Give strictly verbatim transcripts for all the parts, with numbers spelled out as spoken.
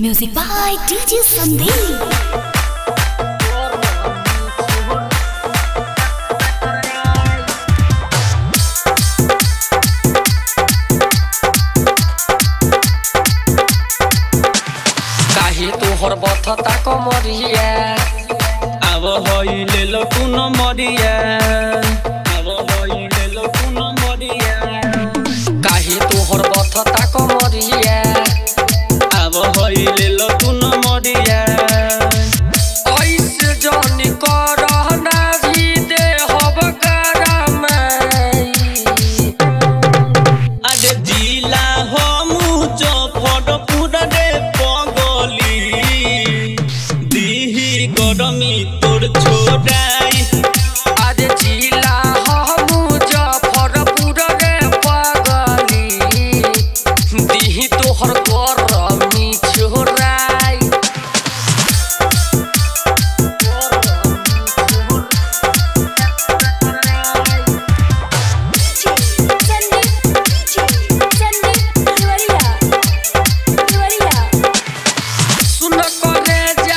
Music by D J Sandeep. तोहर बथता कमरिया अब होई ले लो कुन मरिया अब होई ले लो कुन मरिया काहे तोहर बथता कमरिया अब होई ले लो कुन मरिया ऐसे जानी करना भी दे हब करमाई अरे जिला हो मुजफ्फरपुर रे गरमी तोर छोड़ाई आज जिला मुजफ्फरपुर रे पगली दीही तोहर गरमी छोड़ाई सुन करे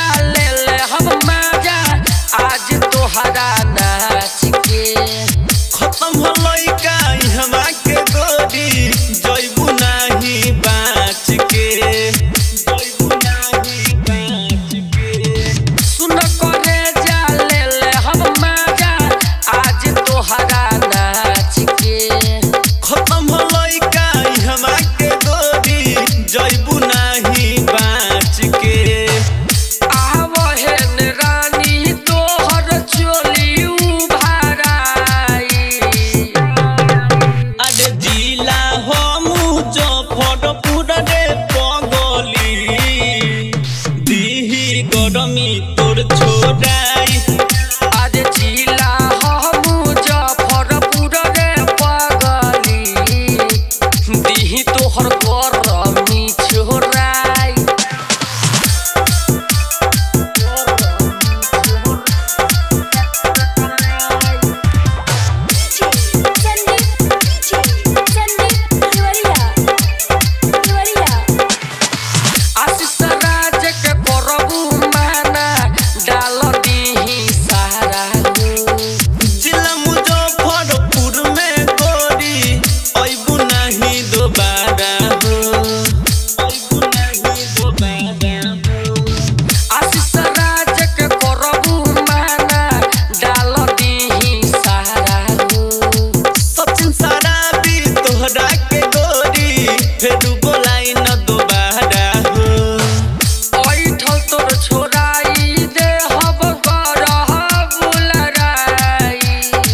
तोहरा नाच के खत्म होलई काई हमा के गोरी जइबू नाही बाच के जइबू नाही बाच के सुन करे जा ले ले हम मजा आज तोहरा नाच के खत्म होलई काई हमा के गोरी जइबू नाही बाच के गरमी तोर छोड़ाई आज जिला मुजफ्फरपुर रे पगली दीही तोहर गरमी छोड़ाई फेरू बोलाई न दोबारा हो ओइठल तोर छोड़ाई दे हब करह बुलराई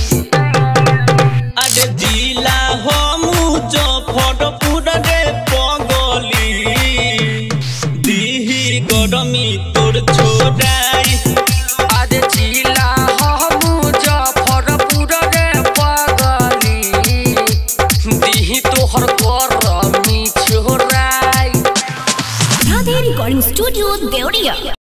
अरे जिला हो मुजफ्फरपुर रे पगली दीही गरमी तोर छोड़ाई आज जिला मुजफ्फरपुर रे पगली दीही तोहर गरमी छोड़ाई Recording Studio Deoria।